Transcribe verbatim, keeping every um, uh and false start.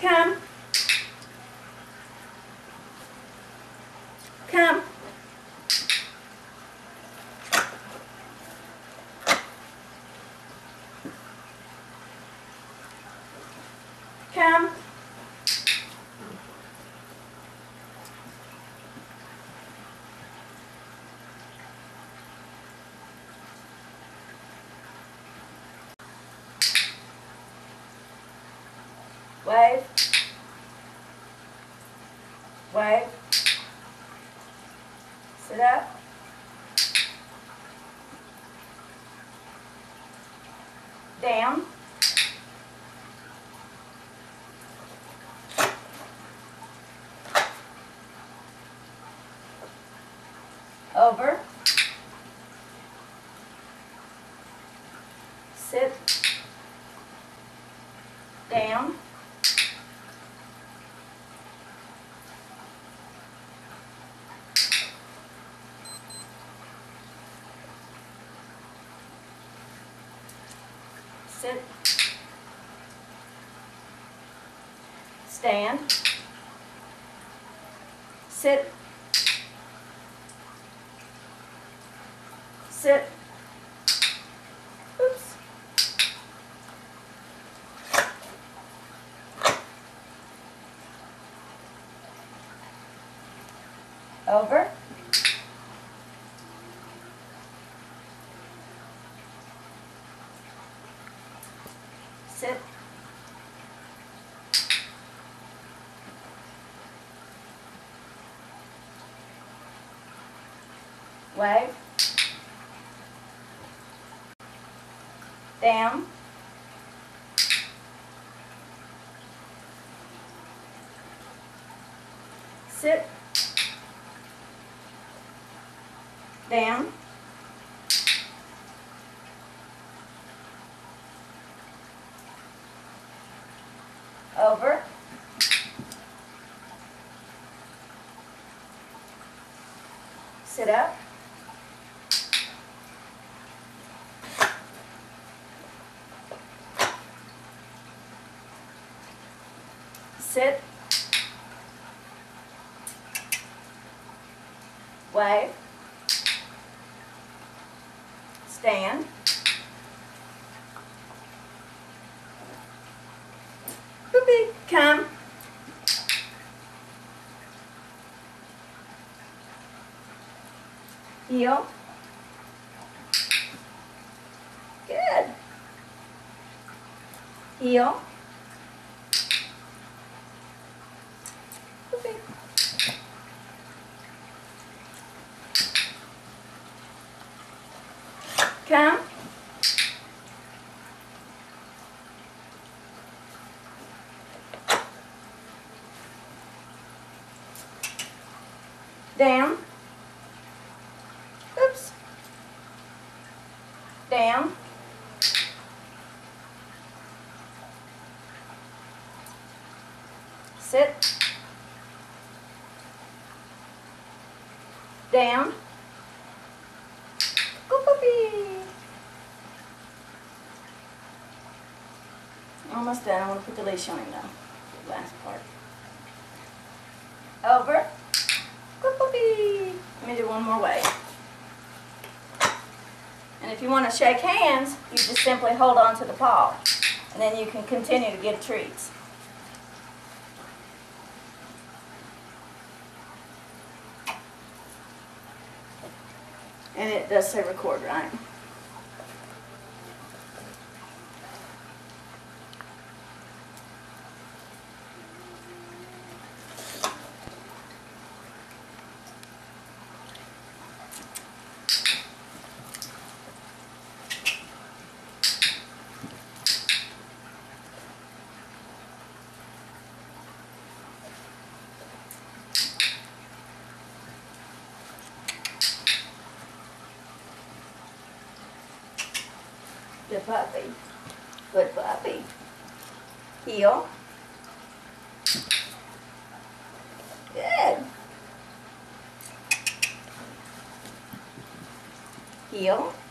Come. Come. Come. Wave. Wave. Sit up. Down. Over. Sit. Down. Sit. Stand. Sit. Sit. Oops. Over. Sit. Wave. Down. Sit. Down. Over. Sit up. Sit. Wave. Stand. Boopy. Come. Heel. Good. Heel. Boopy. Come. Down. Oops. Down. Sit. Down. Go puppy. Almost done. I want to put the leash on him now. The last part. Over. Go puppy. Let me do one more way. And if you want to shake hands, you just simply hold on to the paw. And then you can continue to give treats. And it does say record, right? Good puppy. Good puppy. Heel. Good. Heel.